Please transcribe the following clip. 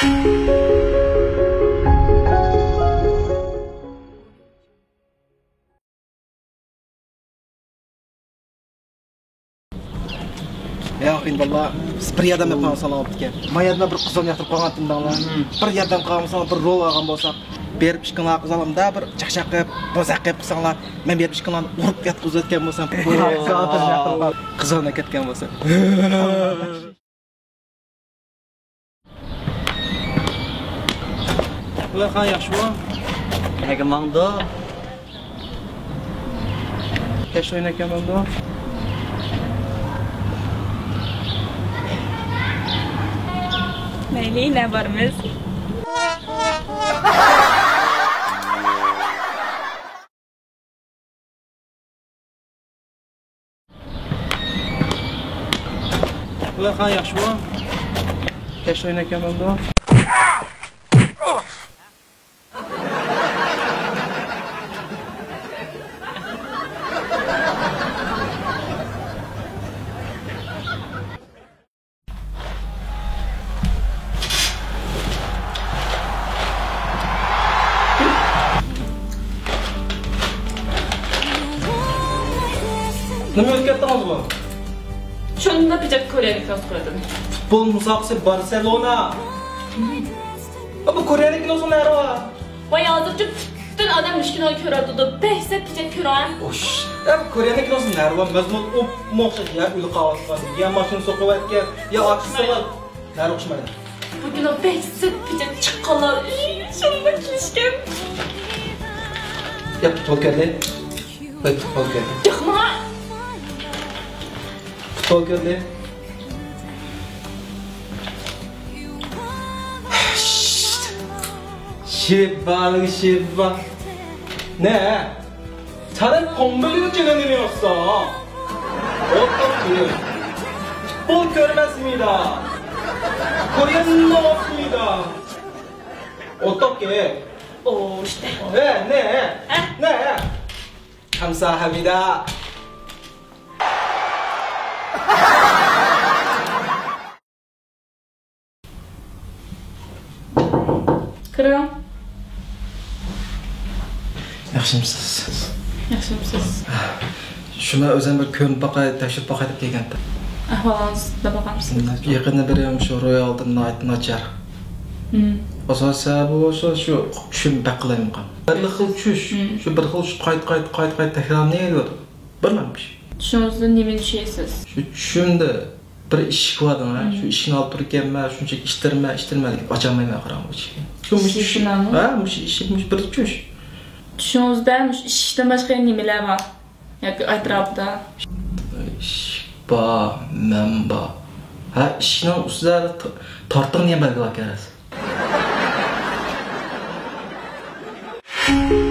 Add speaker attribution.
Speaker 1: Ya indallah bir yerden yapalım sana optike. Mayadına bir kızın yatırıp koygan tindağlar. Bir yerden kalmışsan bir rol algan bolsak, berip işkınlar kızalım da bir çakşak qilib, bozaq qilib qilsanglar, men berip işkınlarni urib yatkızib o'tgan bo'lsam, qizalna ketgan bo'lsa. Ular qani yaxshimi?
Speaker 2: Nega mangdo?
Speaker 1: Kesh o'ynagan mangdo.
Speaker 3: Mayli, ne barmiz?
Speaker 1: Ular qani yaxshimi? Kesh o'ynagan mangdo. Nima o'tkatdingizmi?
Speaker 3: Shunda pijak ko'raylik qildim.
Speaker 1: Futbol musobaqasi Barselona. Ama Kore'nin kilosu nerede var?
Speaker 3: Vay hozircha bütün odam ishkino ko'radi, behsa pijak ko'raman.
Speaker 1: Oş. Ya Kore'nin kilosu nerede var? Mazmun o moqshat ya uli qavatgan. Ya mashina so'qib aytgan, ya ochsa nerede o'xshamaydi.
Speaker 3: Bugün o behsa pijak chiqqanlar. Shunda kelishgan.
Speaker 1: Ya futbol keldi. Futbol keldi.
Speaker 3: Chiqma.
Speaker 1: Futbol keldi. Şibba. Ne? Sana kombolini çiğneniyorsa. Ottaki. Futbol görmez miydi? Kore'nin ne olsuydu? Ottaki.
Speaker 3: O işte.
Speaker 1: Ne? Kamsahamnida.
Speaker 3: Kırım.
Speaker 1: Yaxshimisiz?
Speaker 3: Yaxshimisiz?
Speaker 1: Shuni o'zim bir ko'rib boqay, tekshirib boqay deb kelgandim.
Speaker 3: Ahvolingizni boqamsiz?
Speaker 1: Yaqinda birim shu royaldan nachar. Asosan bu shu tushim baqlayim qam. Bir xil tush, shu bir xil qayt takrorlaydi. Bilmamiş.
Speaker 3: Tushingizda nima tushaysiz?
Speaker 1: Shu tushimda bir ish ko'rdim, shu ishni olib turganman, shunchaki ishtirma deb ochamayman qaramay ichga.
Speaker 3: Shunami?
Speaker 1: Ha, mush ish bir tush.
Speaker 3: Tushingizda ishdan boshqa nimalar bor? Yoki atrofda?
Speaker 1: Mamba. Ha, ishning ustida tortiq nima belgilar kerak?